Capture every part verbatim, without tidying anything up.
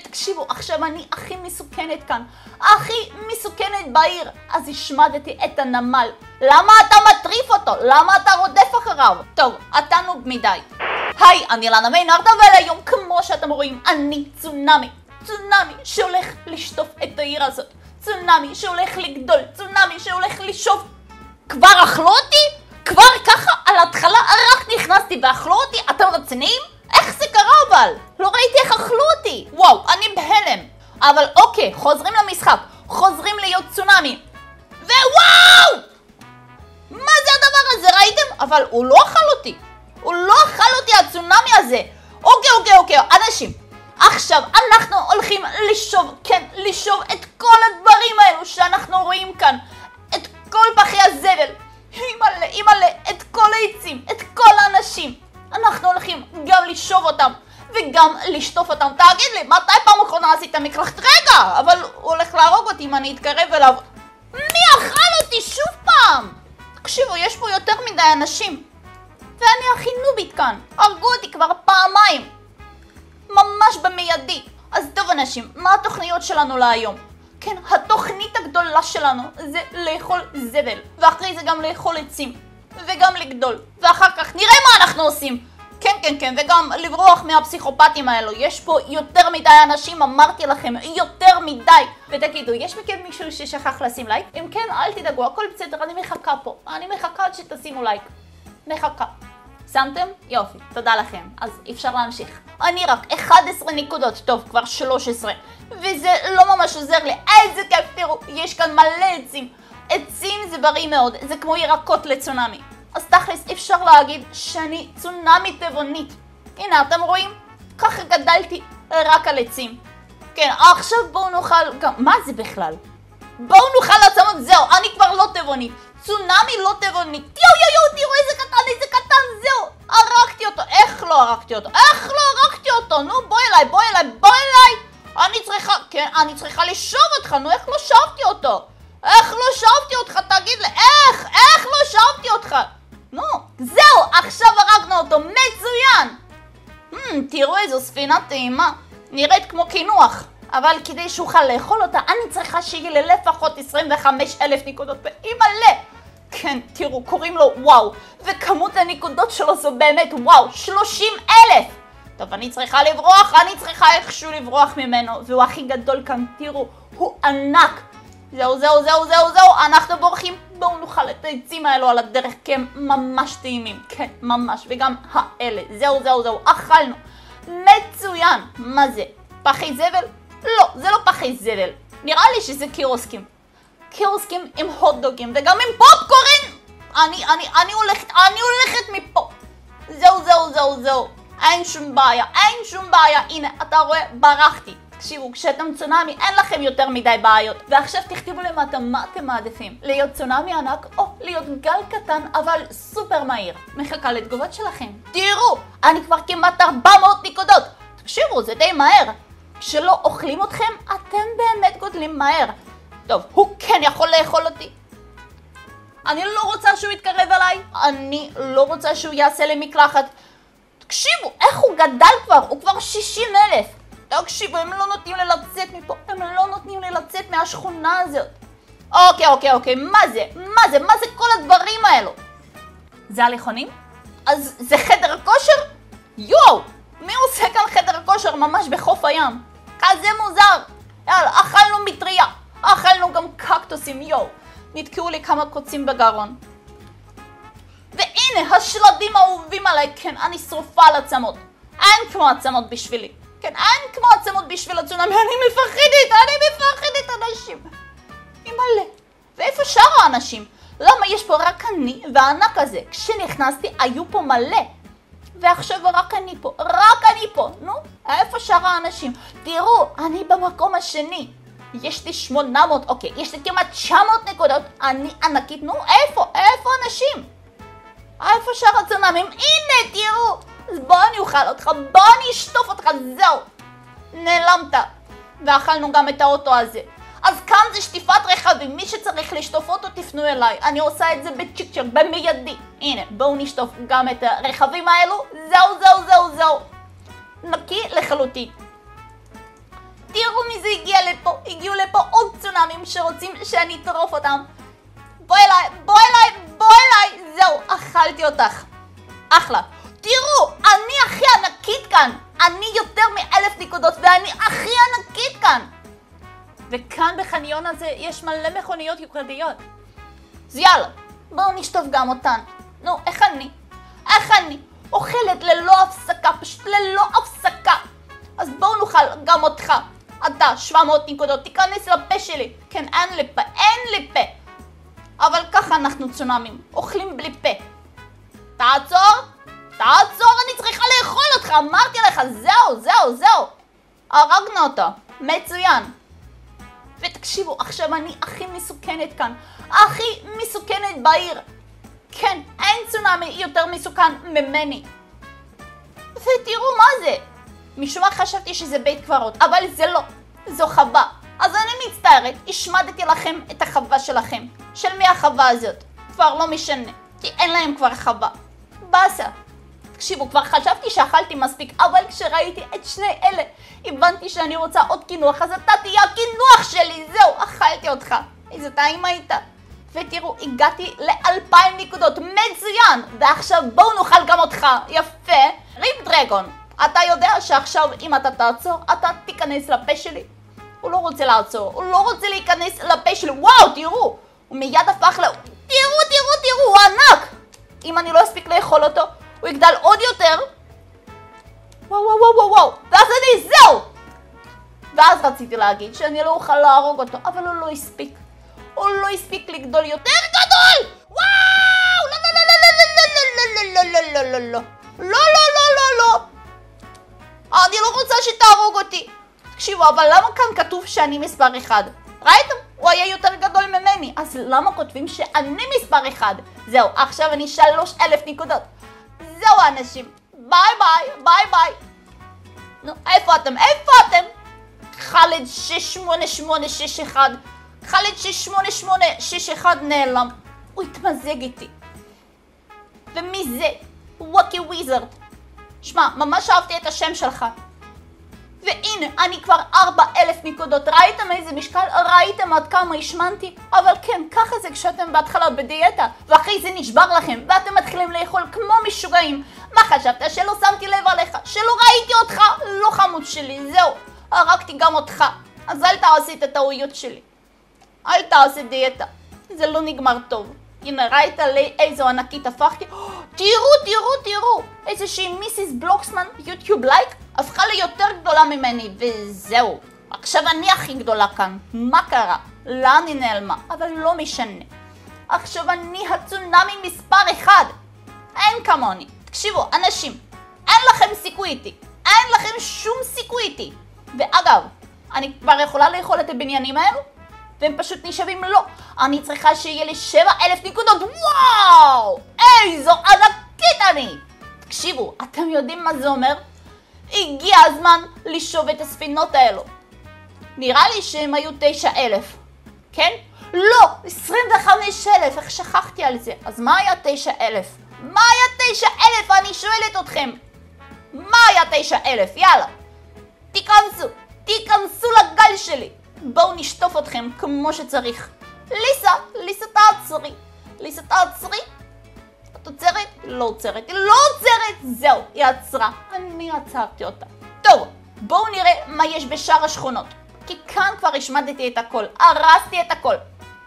תקשיבו, עכשיו אני הכי מסוכנת כאן, הכי מסוכנת בעיר. אז השמדתי את הנמל. למה אתה מטריף אותו? למה אתה רודף אחריו? טוב, אתה נוב מדי. היי, אני לנה מיינרדה, והיום כמו שאתם רואים, אני צונאמי. צונאמי שהולך לשטוף את העיר הזאת. צונאמי שהולך לגדול. צונאמי שהולך לשאוף. כבר אכלו אותי? כבר ככה על ההתחלה רק נכנסתי ואכלו אותי? אתם רציניים? איך זה קרה אבל? לא ראיתי איך אכלו אותי. וואו, אני בהלם. אבל אוקיי, חוזרים למשחק. חוזרים להיות צונאמי. ווואו! מה זה הדבר הזה? ראיתם? אבל הוא לא אכל אותי. הוא לא אכל אותי, הצונאמי הזה. אוקיי, אוקיי, אוקיי, אנשים. עכשיו אנחנו הולכים לשאוב, כן, לשאוב את כל הדברים האלו שאנחנו רואים כאן. את כל פחי הזבל. אימא'לה, אימא'לה, את כל העצים, את כל האנשים. אנחנו הולכים גם לשאוב אותם וגם לשטוף אותם. תגיד לי, מתי פעם אחרונה עשית מקלחת? רגע, אבל הוא הולך להרוג אותי אם אני אתקרב אליו. מי אכל אותי שוב פעם? תקשיבו, יש פה יותר מדי אנשים ואני הכי נובית כאן. הרגו אותי כבר פעמיים, ממש במיידי. אז טוב אנשים, מה התוכניות שלנו להיום? כן, התוכנית הגדולה שלנו זה לאכול זבל, ואחרי זה גם לאכול עצים, וגם לגדול, ואחר כך נראה מה אנחנו עושים. כן, כן, כן, וגם לברוח מהפסיכופטים האלו. יש פה יותר מדי אנשים, אמרתי לכם, יותר מדי. ותגידו, יש מכם מישהו ששכח לשים לייק? אם כן, אל תדאגו, הכל בסדר, אני מחכה פה. אני מחכה עד שתשימו לייק. מחכה. שמתם? יופי, תודה לכם. אז אפשר להמשיך. אני רק אחת עשרה נקודות, טוב, כבר שלוש עשרה. וזה לא ממש עוזר לי. איזה כיף, תראו, יש כאן מלא עצים. עצים זה בריא מאוד, זה כמו ירקות לצונאמי. אז תכלס אפשר להגיד שאני צונאמי טבעונית. הנה, אתם רואים? ככה גדלתי רק על עצים. כן, עכשיו בואו נאכל גם... מה זה בכלל? בואו נאכל עצמות, זהו, אני כבר לא טבעונית. צונאמי לא טבעונית. יו יו יו, תראו איזה קטן, איזה קטן, זהו. הרגתי אותו. איך לא הרגתי אותו? איך לא הרגתי אותו? נו, בואי אליי, בואי אליי, בואי אליי. אני צריכה, כן, אני צריכה לשאוב אותך, נו, איך לא שאבתי אותו? איך לא שאבתי אותך? תגיד לי, איך? איך לא שאבתי אותך? נו, זהו, עכשיו הרגנו אותו, מצוין! Hmm, תראו איזו ספינה טעימה, נראית כמו קינוח, אבל כדי שאוכל לאכול אותה, אני צריכה שיהיה לי לפחות עשרים וחמישה אלף נקודות, ואימא'לה! כן, תראו, קוראים לו וואו, וכמות הנקודות שלו זו באמת וואו, שלושים אלף! טוב, אני צריכה לברוח, אני צריכה איכשהו לברוח ממנו, והוא הכי גדול כאן, תראו, הוא ענק! זהו, זהו, זהו, זהו, זהו, אנחנו בורחים. בואו נאכל את העצים האלו על הדרך, כי הם ממש טעימים. כן, ממש, וגם האלה. זהו, זהו, זהו, אכלנו. מצוין. מה זה? פחי זבל? לא, זה לא פחי זבל. נראה לי שזה קירוסקים. קירוסקים עם הוטדוגים, וגם עם פופקורן. אני, אני, אני הולכת, אני הולכת מפה. זהו, זהו, זהו, זהו. אין שום בעיה, אין שום בעיה. הנה, אתה רואה, ברחתי. תקשיבו, כשאתם צונאמי אין לכם יותר מדי בעיות. ועכשיו תכתבו למטה מה אתם מעדיפים, להיות צונאמי ענק או להיות גל קטן אבל סופר מהיר. מחכה לתגובות שלכם. תראו, אני כבר כמעט ארבע מאות נקודות. תקשיבו, זה די מהר. כשלא אוכלים אתכם, אתם באמת גודלים מהר. טוב, הוא כן יכול לאכול אותי. אני לא רוצה שהוא יתקרב אליי. אני לא רוצה שהוא יעשה לי מקלחת. תקשיבו, איך הוא גדל כבר? הוא כבר שישים אלף. תקשיבו, הם לא נותנים לי לצאת מפה, הם לא נותנים לי לצאת מהשכונה הזאת. אוקיי, אוקיי, אוקיי, מה זה? מה זה? מה זה כל הדברים האלו? זה הליכונים? אז זה חדר הכושר? יואו, מי עושה כאן חדר הכושר ממש בחוף הים? כזה מוזר. יאללה, אכלנו מטריה, אכלנו גם קקטוסים, יואו. נתקעו לי כמה קוצים בגרון. והנה, השלדים האהובים עליי, כן, אני שרופה על עצמות. אין כמו עצמות בשבילי. כן, אין כמו עצמות בשביל הצונאמי, אני מפחדת, אני מפחדת אנשים. אימא'לה, ואיפה שאר האנשים? למה יש פה רק אני והענק הזה? כשנכנסתי היו פה מלא, ועכשיו רק אני פה, רק אני פה, נו, איפה שאר האנשים? תראו, אני במקום השני, יש לי שמונה מאות, אוקיי, יש לי כמעט תשע מאות נקודות, אני ענקית, נו, איפה? איפה אנשים? איפה שאר הצונאמים? הנה, תראו. אז בוא אני אוכל אותך, בוא אני אשטוף אותך, זהו. נעלמת. ואכלנו גם את האוטו הזה. אז כאן זה שטיפת רכבים, מי שצריך לשטוף אותו תפנו אליי. אני עושה את זה בצ'יק צ'ק, במיידי. הנה, בואו נשטוף גם את הרכבים האלו. זהו, זהו, זהו, זהו. נקי לחלוטין. תראו מי זה הגיע לפה. הגיעו לפה עוד צונאמים שרוצים שאני אטרוף אותם. בואי אליי, בואי אליי, בואי אליי. זהו, אכלתי אותך. אחלה. תראו, אני הכי ענקית כאן. אני יותר מאלף נקודות ואני הכי ענקית כאן. וכאן בחניון הזה יש מלא מכוניות יוקרתיות. אז יאללה, בואו נשטוף גם אותן. נו, איך אני? איך אני? אוכלת ללא הפסקה, פשוט ללא הפסקה. אז בואו נאכל גם אותך. אתה, שבע מאות נקודות, תיכנס לפה שלי. כן, אין לי פה, אין לי פה. אבל ככה אנחנו צונאמים, אוכלים בלי פה. תעצור, תעצור, אני צריכה לאכול אותך, אמרתי לך, זהו, זהו, זהו. הרגנו אותה, מצוין. ותקשיבו, עכשיו אני הכי מסוכנת כאן, הכי מסוכנת בעיר. כן, אין צונאמי יותר מסוכן ממני. ותראו מה זה. משום מה חשבתי שזה בית קברות, אבל זה לא, זו חווה. אז אני מצטערת, השמדתי לכם את החווה שלכם. של מי החווה הזאת? כבר לא משנה, כי אין להם כבר חווה. באסה. תקשיבו, כבר חשבתי שאכלתי מספיק, אבל כשראיתי את שני אלה, הבנתי שאני רוצה עוד קינוח, אז אתה תהיה הקינוח שלי, זהו, אכלתי אותך. איזה טעים היית. ותראו, הגעתי לאלפיים נקודות, מצוין! ועכשיו בואו נאכל גם אותך, יפה. ריב דרגון, אתה יודע שעכשיו אם אתה תעצור, אתה תיכנס לפה שלי? הוא לא רוצה לעצור, הוא לא רוצה להיכנס לפה שלי, וואו, תראו! הוא מיד הפך ל... תראו, תראו, תראו, הוא ענק! אם אני לא אספיק לאכול אותו, הוא יגדל עוד יותר. וואו, וואו, וואו, וואו, וואו, ואז אני, זהו! ואז רציתי להגיד שאני לא אוכל להרוג אותו, אבל הוא לא הספיק. הוא לא הספיק לגדול יותר גדול! וואו! לא, לא, לא, לא, לא, לא, לא, לא, לא, לא, לא, לא, לא, לא, לא. אני לא רוצה שתהרוג אותי. תקשיבו, אבל למה כאן כתוב שאני מספר אחד? ראיתם? הוא היה יותר גדול ממני, אז למה כותבים שאני מספר אחד? זהו, עכשיו אני שלוש אלף נקודות. זהו אנשים, ביי ביי, ביי ביי. נו, איפה אתם? איפה אתם? חאלד שש שמונה שמונה שש אחד. חאלד שש שמונה שמונה שש אחד נעלם. הוא התמזג איתי. ומי זה? ווקי וויזרד. שמע, ממש אהבתי את השם שלך. והנה, אני כבר ארבע אלף נקודות. ראיתם איזה משקל? ראיתם עד כמה השמנתי? אבל כן, ככה זה כשאתם בהתחלה בדיאטה, ואחרי זה נשבר לכם, ואתם מתחילים לאכול כמו משוגעים. מה חשבת? שלא שמתי לב עליך? שלא ראיתי אותך? לא חמוד שלי, זהו. הרגתי גם אותך. אז אל תעשי את הטעויות שלי. אל תעשי דיאטה. זה לא נגמר טוב. הנה, ראית לי איזו ענקית הפכתי? תראו, תראו, תראו. איזושהי מיסיס בלוקסמן, יוטיוב לייק, הפכה ליותר גדולה ממני, וזהו. עכשיו אני הכי גדולה כאן. מה קרה? לאן היא נעלמה? אבל לא משנה. עכשיו אני הצונאמי מספר אחד. אין כמוני. תקשיבו, אנשים, אין לכם סיכוי איתי. אין לכם שום סיכוי איתי. ואגב, אני כבר יכולה לאכול את הבניינים האלו? והם פשוט נשאבים לא. אני צריכה שיהיה לי שבע אלף נקודות. וואו! איזו ענקית אני! תקשיבו, אתם יודעים מה זה אומר? הגיע הזמן לשאוב את הספינות האלו. נראה לי שהם היו תשע אלף. כן? לא! עשרים וחמישה אלף, איך שכחתי על זה. אז מה היה תשע אלף? מה היה תשע אלף? אני שואלת אתכם. מה היה תשע אלף? יאללה. תיכנסו. תיכנסו לגל שלי. בואו נשטוף אתכם כמו שצריך. ליסה, ליסה תעצרי. ליסה תעצרי. את עוצרת? לא עוצרת. היא לא עוצרת. זהו, היא עצרה. אני עצרתי אותה. טוב, בואו נראה מה יש בשאר השכונות. כי כאן כבר השמדתי את הכל. הרסתי את הכל.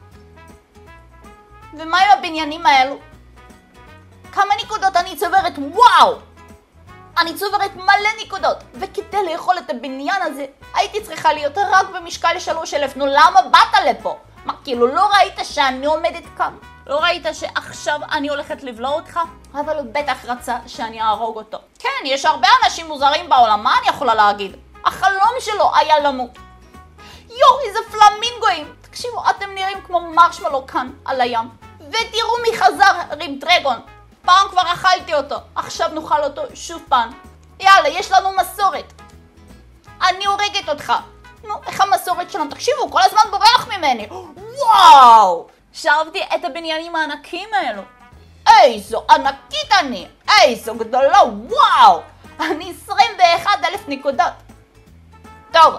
ומה עם הבניינים האלו? כמה נקודות אני צוברת? וואו! אני צוברת מלא נקודות, וכדי לאכול את הבניין הזה, הייתי צריכה להיות רק במשקל שלוש אלף. נו, למה באת לפה? מה, כאילו לא ראית שאני עומדת כאן? לא ראית שעכשיו אני הולכת לבלוע אותך? אבל הוא בטח רצה שאני אהרוג אותו. כן, יש הרבה אנשים מוזרים בעולם, מה אני יכולה להגיד? החלום שלו היה למות. יו, איזה פלמינגואים. תקשיבו, אתם נראים כמו מרשמלו כאן על הים. ותראו מי חזר, ריב דרגון. פעם כבר אכלתי אותו, עכשיו נאכל אותו שוב פעם. יאללה, יש לנו מסורת. אני הורגת אותך. נו, איך המסורת שלנו? תקשיבו, כל הזמן בורח ממני. וואו! שאבתי את הבניינים הענקים האלו. איזו ענקית אני. איזו גדולה, וואו! אני עשרים ואחת אלף נקודות. טוב,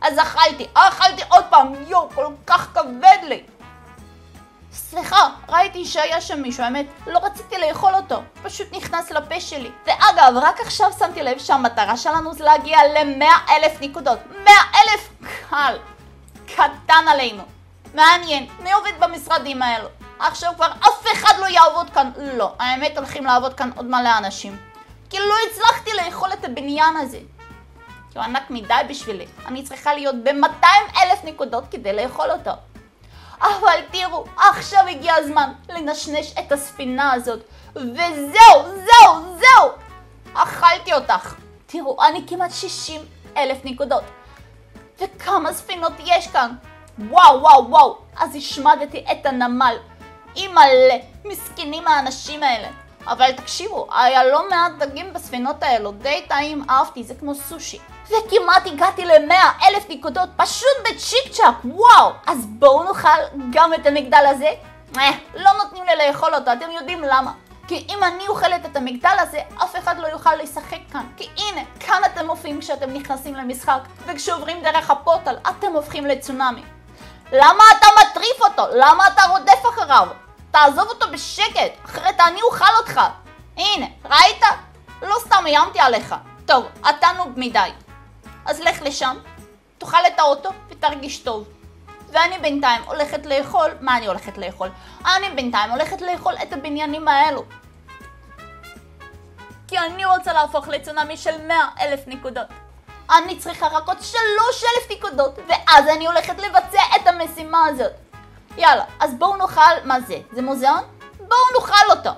אז אכלתי, אכלתי עוד פעם, יו, כל כך כבד לי. סליחה, ראיתי שהיה שם מישהו, האמת, לא רציתי לאכול אותו, פשוט נכנס לפה שלי. ואגב, רק עכשיו שמתי לב שהמטרה שלנו זה להגיע ל-מאה אלף נקודות. מאה אלף קל, קטן עלינו. מעניין, מי עובד במשרדים האלו? עכשיו כבר אף אחד לא יעבוד כאן. לא, האמת הולכים לעבוד כאן עוד מלא אנשים. כי לא הצלחתי לאכול את הבניין הזה. כי הוא ענק מדי בשבילי. אני צריכה להיות ב-מאתיים אלף נקודות כדי לאכול אותו. אבל תראו, עכשיו הגיע הזמן לנשנש את הספינה הזאת. וזהו, זהו, זהו! אכלתי אותך. תראו, אני כמעט שישים אלף נקודות. וכמה ספינות יש כאן? וואו, וואו, וואו. אז השמדתי את הנמל. אימא'לה, מסכנים האנשים האלה. אבל תקשיבו, היה לא מעט דגים בספינות האלו. די טעים, אהבתי, זה כמו סושי. וכמעט הגעתי ל-מאה אלף נקודות, פשוט בצ'יק צ'אק, וואו! אז בואו נאכל גם את המגדל הזה. אה, לא נותנים לי לאכול אותו, אתם יודעים למה? כי אם אני אוכלת את המגדל הזה, אף אחד לא יוכל לשחק כאן. כי הנה, כאן אתם מופיעים כשאתם נכנסים למשחק, וכשעוברים דרך הפורטל, אתם הופכים לצונאמי. למה אתה מטריף אותו? למה אתה רודף אחריו? תעזוב אותו בשקט, אחרת אני אוכל אותך. הנה, ראית? לא סתם איימתי עליך. טוב, אתה נוב מדי. אז לך לשם, תאכל את האוטו ותרגיש טוב. ואני בינתיים הולכת לאכול, מה אני הולכת לאכול? אני בינתיים הולכת לאכול את הבניינים האלו. כי אני רוצה להפוך לצונאמי של מאה אלף נקודות. אני צריכה רק עוד שלוש אלף נקודות, ואז אני הולכת לבצע את המשימה הזאת. יאללה, אז בואו נאכל, מה זה? זה מוזיאון? בואו נאכל אותו.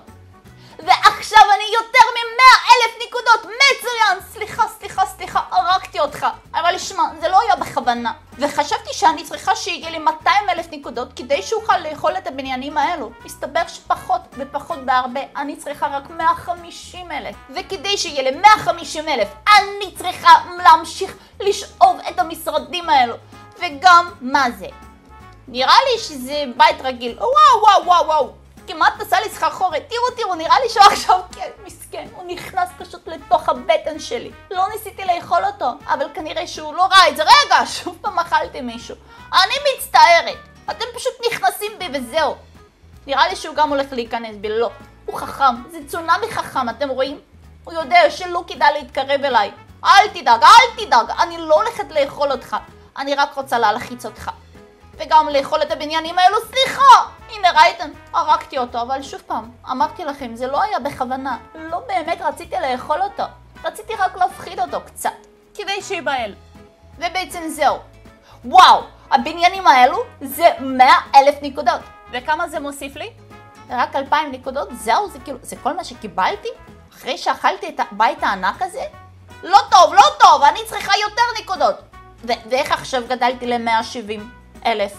ועכשיו אני יותר מ-מאה אלף נקודות, מצוין! סליחה, סליחה, סליחה, הרגתי אותך. אבל שמע, זה לא היה בכוונה. וחשבתי שאני צריכה שיהיה לי מאתיים אלף נקודות כדי שאוכל לאכול את הבניינים האלו. מסתבר שפחות ופחות בהרבה, אני צריכה רק מאה וחמישים אלף. וכדי שיהיה לי מאה וחמישים אלף, אני צריכה להמשיך לשאוב את המשרדים האלו. וגם, מה זה? נראה לי שזה בית רגיל. וואו, וואו, וואו, וואו. כמעט עשה לי סחרחורת. תראו, תראו, נראה לי שהוא עכשיו, כן, מסכן, הוא נכנס פשוט לתוך הבטן שלי. לא ניסיתי לאכול אותו, אבל כנראה שהוא לא ראה את זה. רגע, שוב פעם אכלתי מישהו. אני מצטערת. אתם פשוט נכנסים בי וזהו. נראה לי שהוא גם הולך להיכנס בי. לא, הוא חכם. זה צונאמי חכם, אתם רואים? הוא יודע שלא כדאי להתקרב אליי. אל תדאג, אל תדאג. אני לא הולכת לאכול אותך. אני רק רוצה להלחיץ אותך. וגם לאכול את הבניינים האלו, סליחה! הנה ראיתם, הרגתי אותו, אבל שוב פעם, אמרתי לכם, זה לא היה בכוונה. לא באמת רציתי לאכול אותו. רציתי רק להפחיד אותו קצת, כדי שיבהל. ובעצם זהו. וואו, הבניינים האלו זה מאה אלף נקודות. וכמה זה מוסיף לי? רק אלפיים נקודות? זהו, זה כאילו, זה כל מה שקיבלתי? אחרי שאכלתי את הבית הענק הזה? לא טוב, לא טוב, אני צריכה יותר נקודות. ו- ואיך עכשיו גדלתי ל-מאה ושבעים אלף?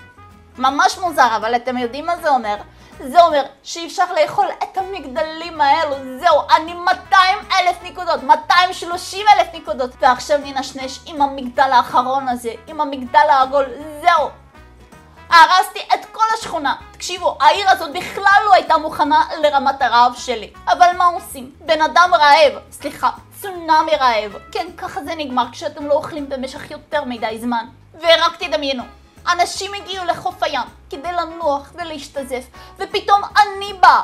ממש מוזר, אבל אתם יודעים מה זה אומר? זה אומר שאי אפשר לאכול את המגדלים האלו. זהו, אני מאתיים אלף נקודות, מאתיים ושלושים אלף נקודות. ועכשיו ננשנש עם המגדל האחרון הזה, עם המגדל העגול. זהו. הרסתי את כל השכונה. תקשיבו, העיר הזאת בכלל לא הייתה מוכנה לרמת הרעב שלי. אבל מה עושים? בן אדם רעב. סליחה, צונאמי רעב. כן, ככה זה נגמר כשאתם לא אוכלים במשך יותר מדי זמן. ורק תדמיינו. אנשים הגיעו לחוף הים כדי לנוח ולהשתזף, ופתאום אני באה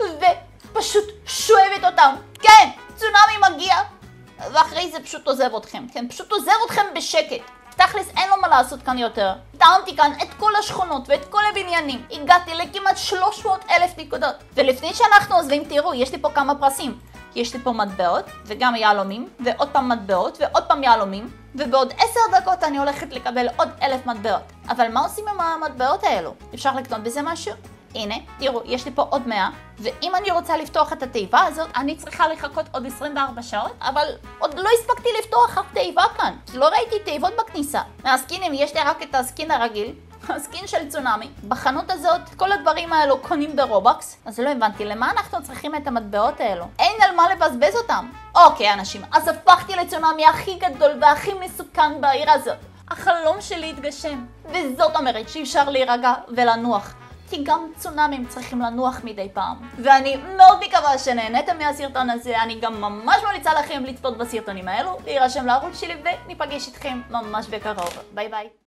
ופשוט שואבת אותם. כן, צונאמי מגיע, ואחרי זה פשוט עוזב אתכם. כן, פשוט עוזב אתכם בשקט. תכלס אין לו מה לעשות כאן יותר. טעמתי כאן את כל השכונות ואת כל הבניינים. הגעתי לכמעט שלוש מאות אלף נקודות. ולפני שאנחנו עוזבים, תראו, יש לי פה כמה פרסים. יש לי פה מטבעות וגם יהלומים, ועוד פעם מטבעות ועוד פעם יהלומים, ובעוד עשר דקות אני הולכת לקבל עוד אלף מטבעות. אבל מה עושים עם המטבעות האלו? אפשר לקנות בזה משהו? הנה, תראו, יש לי פה עוד מאה, ואם אני רוצה לפתוח את התיבה הזאת, אני צריכה לחכות עוד עשרים וארבע שעות, אבל עוד לא הספקתי לפתוח אף תיבה כאן. לא ראיתי תיבות בכניסה. מהסקינים יש לי רק את הסקין הרגיל, הסקין של צונאמי. בחנות הזאת כל הדברים האלו קונים ברובוקס, אז לא הבנתי למה אנחנו צריכים את המטבעות האלו. אין על מה לבזבז אותם. אוקיי אנשים, אז הפכתי לצונאמי הכי גדול והכי מסוכן בעיר הזאת. החלום שלי התגשם, וזאת אומרת שאי אפשר להירגע ולנוח. כי גם צונאמים צריכים לנוח מדי פעם. ואני מאוד מקווה שנהנתם מהסרטון הזה, אני גם ממש ממליצה לכם לצפות בסרטונים האלו, להירשם לערוץ שלי וניפגש איתכם ממש בקרוב. ביי ביי.